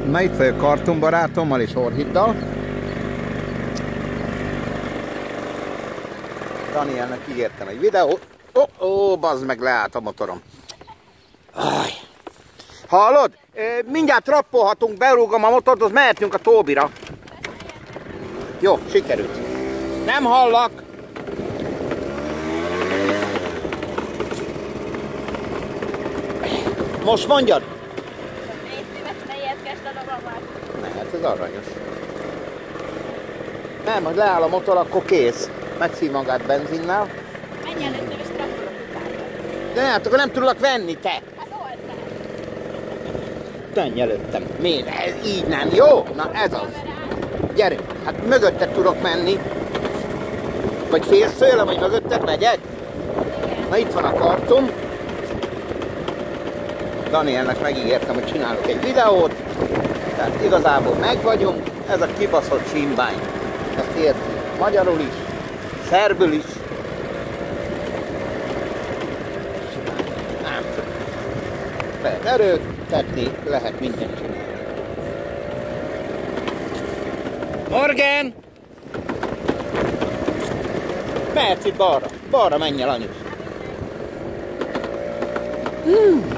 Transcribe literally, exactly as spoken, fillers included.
Na itt vagyok Karton barátommal és Orhiddal. Danielnek ígértem egy videót. Ó, oh, oh, bazd meg, leállt a motorom. Aj. Hallod? Mindjárt rappolhatunk, berúgom a motort, az mehetünk a Tóbira. Jó, sikerült. Nem hallak. Most mondjad. Hát ez aranyos. Nem, hogy leáll a motor, akkor kész. Megszív magát benzinnel. Menj előttem és trappolok utána. De hát akkor nem tudlak venni, te. Hát oldtál. Menj előttem. Miért? Ez így nem jó? Na ez az. Gyere, hát mögötted tudok menni. Vagy félsz tőlem, hogy mögötted megyek? Na itt van a kartom. Danielnek megígértem, hogy csinálok egy videót. Tehát igazából meg vagyunk. Ez a kibaszott símbány. Ezt érti magyarul is, szerbül is. Nem tudom. Lehet erőltetni, lehet mindent csinálni. Morgan! Mehetsz itt balra. Balra menj el, anyus. Hmm.